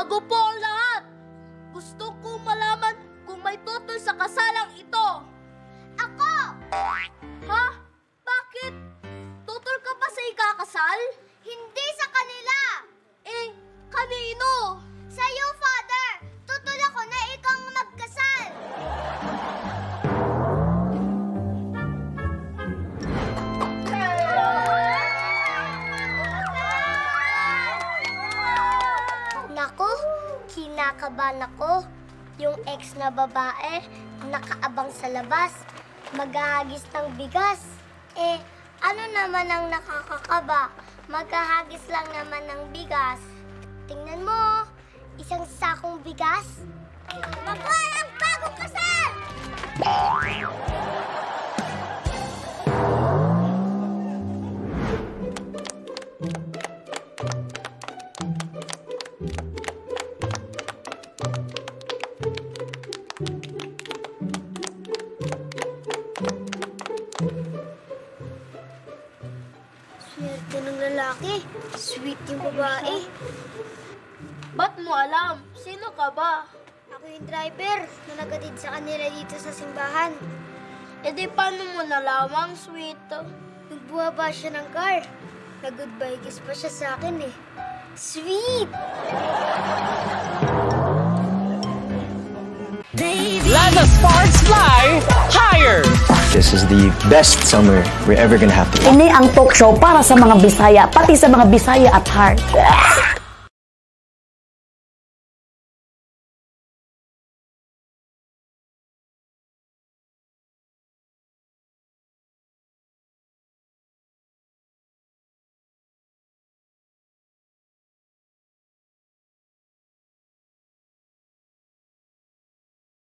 Bago po ang lahat, gusto kong malaman kung may tutol sa kasalang ito. Ako! Ha? Bakit? Tutol ka pa sa ikakasal? Hindi sa kanila! Eh, kanino? Sa'yo, Father! Tutol ako na ikaw ang magkasal! Naku, kinakabahan ako. Yung ex na babae, nakaabang sa labas, maghahagis ng bigas. Eh, ano naman ang nakakakaba? Maghahagis lang naman ng bigas. Tingnan mo, isang sakong bigas. Mabuhay ang bagong kasal! Swerte ng lalaki, sweet yung babae. Ba't mo alam? Sino ka ba? Ako yung driver na nagatid sa kanila dito sa simbahan. E di paano mo nalamang sweet? Nung buwaba siya ng car, nag-goodbye kiss pa siya sa akin eh. Sweet! Let the sparks fly higher! This is the best summer we're ever gonna have to. Ini ang talk show para sa mga Bisaya, pati sa mga Bisaya at heart.